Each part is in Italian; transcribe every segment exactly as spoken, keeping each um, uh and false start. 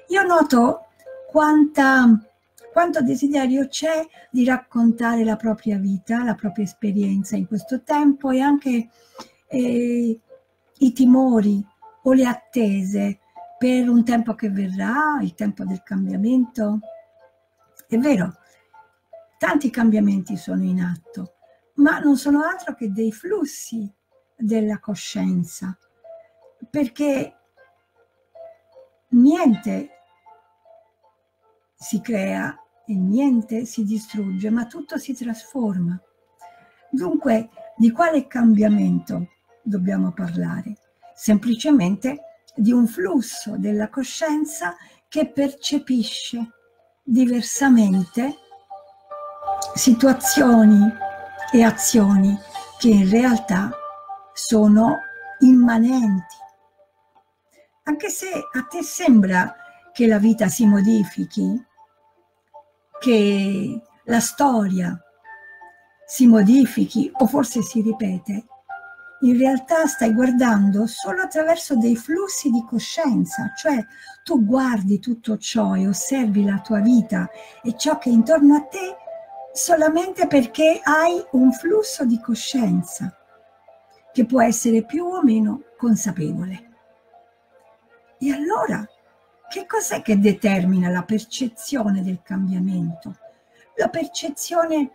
io noto quanta, quanto desiderio c'è di raccontare la propria vita, la propria esperienza in questo tempo e anche eh, i timori o le attese per un tempo che verrà, il tempo del cambiamento. È vero, tanti cambiamenti sono in atto, ma non sono altro che dei flussi della coscienza, perché niente si crea e niente si distrugge, ma tutto si trasforma. Dunque, di quale cambiamento dobbiamo parlare? Semplicemente di un flusso della coscienza che percepisce diversamente situazioni e azioni che in realtà sono immanenti. Anche se a te sembra che la vita si modifichi, che la storia si modifichi o forse si ripete, in realtà stai guardando solo attraverso dei flussi di coscienza, cioè tu guardi tutto ciò e osservi la tua vita e ciò che è intorno a te solamente perché hai un flusso di coscienza che può essere più o meno consapevole. E allora, che cos'è che determina la percezione del cambiamento? La percezione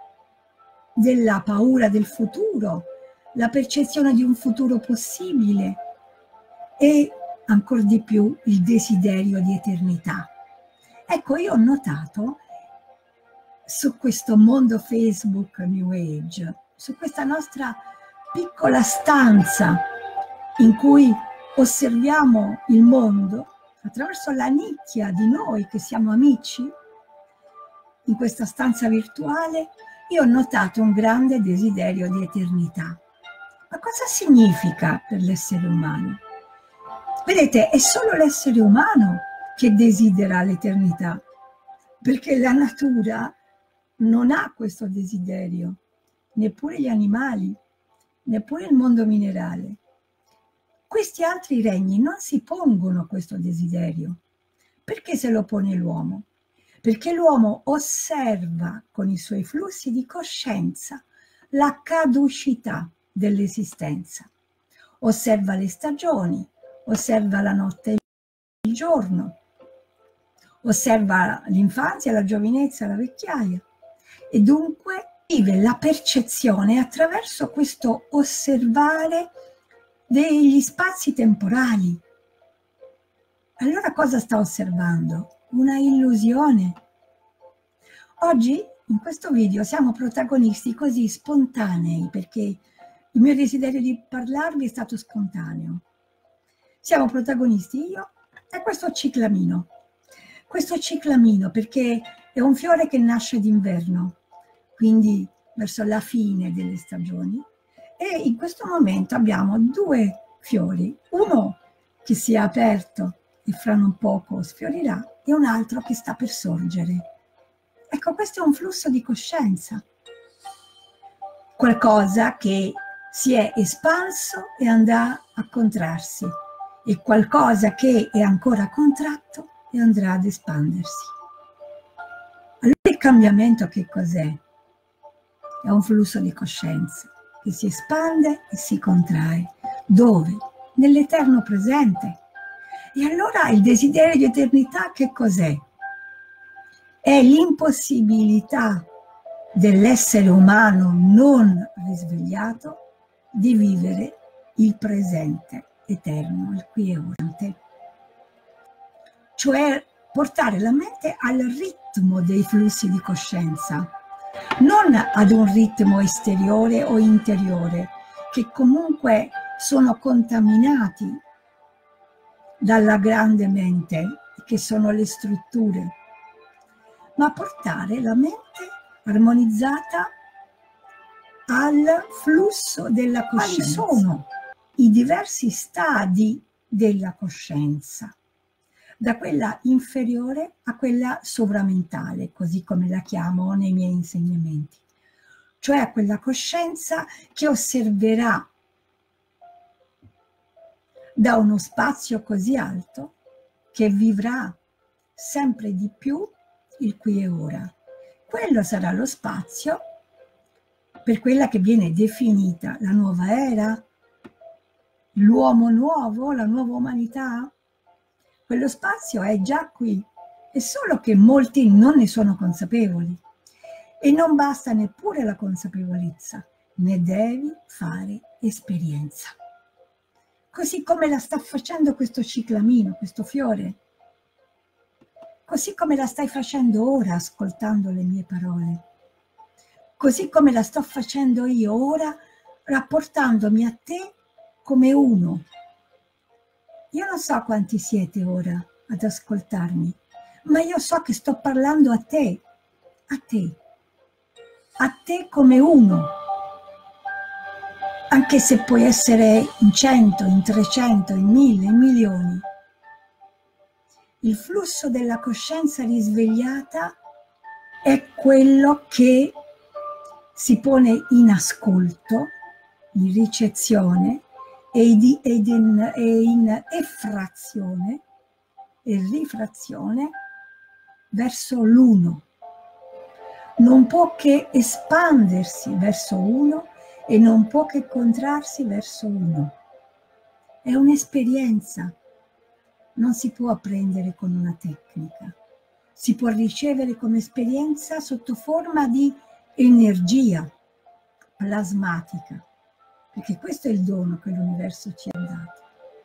della paura del futuro, la percezione di un futuro possibile e ancor di più il desiderio di eternità. Ecco, io ho notato su questo mondo Facebook New Age, su questa nostra piccola stanza in cui osserviamo il mondo attraverso la nicchia di noi che siamo amici, in questa stanza virtuale, io ho notato un grande desiderio di eternità. Ma cosa significa per l'essere umano? Vedete, è solo l'essere umano che desidera l'eternità, perché la natura non ha questo desiderio, neppure gli animali, neppure il mondo minerale. Questi altri regni non si pongono questo desiderio. Perché se lo pone l'uomo? Perché l'uomo osserva con i suoi flussi di coscienza la caducità dell'esistenza. Osserva le stagioni, osserva la notte e il giorno, osserva l'infanzia, la giovinezza, la vecchiaia e dunque vive la percezione attraverso questo osservare degli spazi temporali. Allora cosa sta osservando? Una illusione. Oggi in questo video siamo protagonisti così spontanei, perché il mio desiderio di parlarvi è stato spontaneo. Siamo protagonisti io e questo ciclamino. Questo ciclamino perché è un fiore che nasce d'inverno, quindi verso la fine delle stagioni, e in questo momento abbiamo due fiori, uno che si è aperto e fra non poco sfiorirà e un altro che sta per sorgere. Ecco, questo è un flusso di coscienza, qualcosa che si è espanso e andrà a contrarsi e qualcosa che è ancora contratto e andrà ad espandersi. Allora il cambiamento che cos'è? È un flusso di coscienza che si espande e si contrae. Dove? Nell'eterno presente. E allora il desiderio di eternità che cos'è? È l'impossibilità dell'essere umano non risvegliato di vivere il presente eterno, il qui e ora. Cioè portare la mente al ritmo dei flussi di coscienza, non ad un ritmo esteriore o interiore, che comunque sono contaminati dalla grande mente, che sono le strutture, ma portare la mente armonizzata al flusso della coscienza. Quali sono i diversi stadi della coscienza? Da quella inferiore a quella sovramentale, così come la chiamo nei miei insegnamenti, cioè a quella coscienza che osserverà da uno spazio così alto, che vivrà sempre di più il qui e ora. Quello sarà lo spazio per quella che viene definita la nuova era, l'uomo nuovo, la nuova umanità. Quello spazio è già qui, è solo che molti non ne sono consapevoli. E non basta neppure la consapevolezza, ne devi fare esperienza. Così come la sta facendo questo ciclamino, questo fiore, così come la stai facendo ora ascoltando le mie parole, così come la sto facendo io ora rapportandomi a te come uno. Io non so quanti siete ora ad ascoltarmi, ma io so che sto parlando a te, a te, a te come uno, anche se puoi essere in cento, in trecento, in mille, in milioni. Il flusso della coscienza risvegliata è quello che si pone in ascolto, in ricezione ed in, e in effrazione e rifrazione verso l'uno. Non può che espandersi verso uno e non può che contrarsi verso uno. È un'esperienza, non si può apprendere con una tecnica, si può ricevere come esperienza sotto forma di energia plasmatica, perché questo è il dono che l'universo ci ha dato.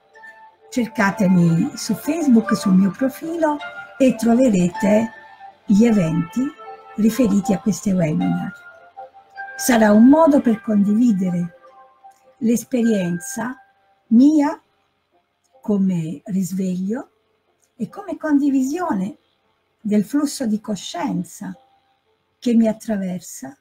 Cercatemi su Facebook, sul mio profilo, e troverete gli eventi riferiti a questi webinar. Sarà un modo per condividere l'esperienza mia come risveglio e come condivisione del flusso di coscienza che mi attraversa,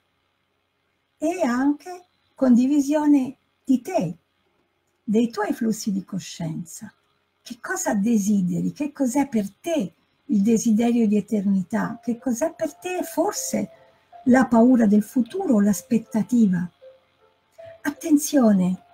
e anche condivisione di te, dei tuoi flussi di coscienza. Che cosa desideri? Che cos'è per te il desiderio di eternità? Che cos'è per te forse la paura del futuro o l'aspettativa? Attenzione,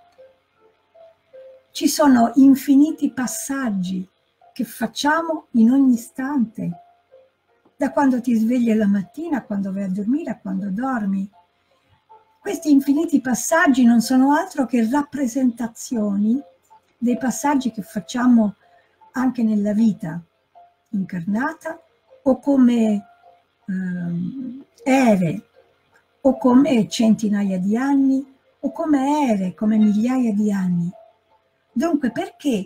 ci sono infiniti passaggi che facciamo in ogni istante, da quando ti svegli la mattina, a quando vai a dormire, a quando dormi. Questi infiniti passaggi non sono altro che rappresentazioni dei passaggi che facciamo anche nella vita incarnata, o come ehm, ere, o come centinaia di anni, o come ere, come migliaia di anni. Dunque, perché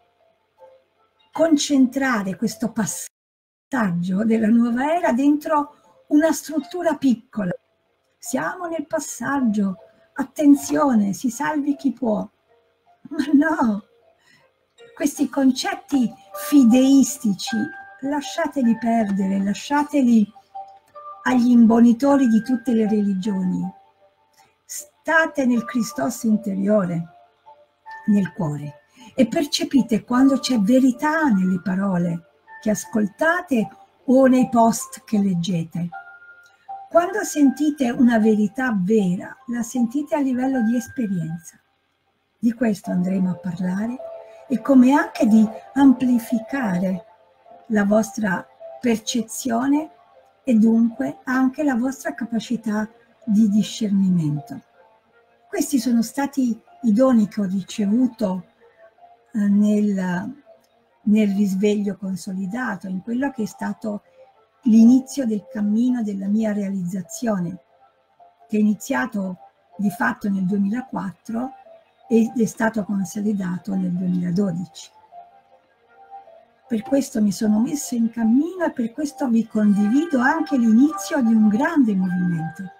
concentrare questo passaggio della nuova era dentro una struttura piccola? Siamo nel passaggio, attenzione, si salvi chi può. Ma no, questi concetti fideistici lasciateli perdere, lasciateli agli imbonitori di tutte le religioni. State nel Christos interiore, nel cuore, e percepite quando c'è verità nelle parole che ascoltate o nei post che leggete. Quando sentite una verità vera, la sentite a livello di esperienza. Di questo andremo a parlare, e come anche di amplificare la vostra percezione e dunque anche la vostra capacità di discernimento. Questi sono stati i doni che ho ricevuto eh, nel, nel risveglio consolidato, in quello che è stato l'inizio del cammino della mia realizzazione, che è iniziato di fatto nel duemilaquattro ed è stato consolidato nel duemiladodici. Per questo mi sono messo in cammino e per questo vi condivido anche l'inizio di un grande movimento.